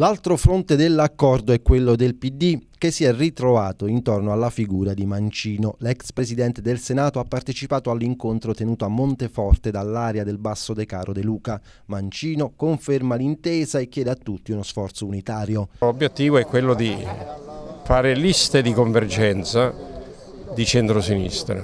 L'altro fronte dell'accordo è quello del PD, che si è ritrovato intorno alla figura di Mancino. L'ex presidente del Senato ha partecipato all'incontro tenuto a Monteforte dall'area del Basso Decaro De Luca. Mancino conferma l'intesa e chiede a tutti uno sforzo unitario. L'obiettivo è quello di fare liste di convergenza di centrosinistra.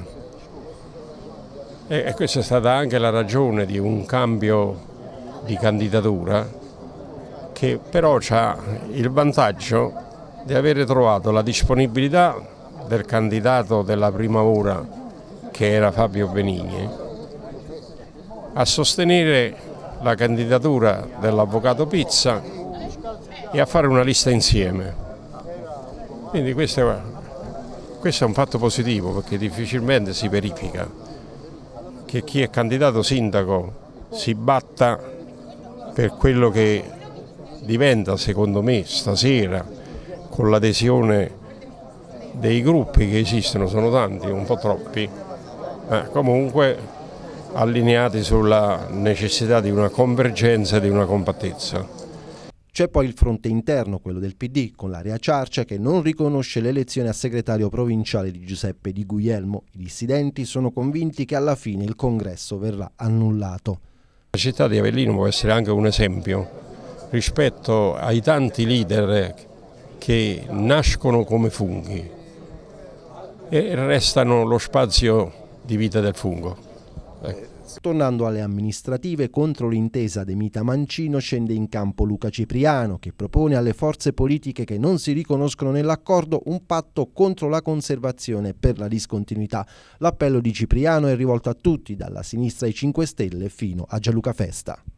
E questa è stata anche la ragione di un cambio di candidatura, che però ha il vantaggio di avere trovato la disponibilità del candidato della prima ora, che era Fabio Benigni, a sostenere la candidatura dell'avvocato Pizza e a fare una lista insieme. Quindi questo è un fatto positivo, perché difficilmente si verifica che chi è candidato sindaco si batta per quello che diventa, secondo me, stasera, con l'adesione dei gruppi che esistono, sono tanti, un po' troppi, comunque allineati sulla necessità di una convergenza e di una compattezza. C'è poi il fronte interno, quello del PD, con l'area Ciarcia, che non riconosce l'elezione a segretario provinciale di Giuseppe Di Guglielmo. I dissidenti sono convinti che alla fine il congresso verrà annullato. La città di Avellino può essere anche un esempio rispetto ai tanti leader che nascono come funghi e restano lo spazio di vita del fungo. Tornando alle amministrative, contro l'intesa De Mita Mancino scende in campo Luca Cipriano, che propone alle forze politiche che non si riconoscono nell'accordo un patto contro la conservazione per la discontinuità. L'appello di Cipriano è rivolto a tutti, dalla sinistra ai 5 Stelle fino a Gianluca Festa.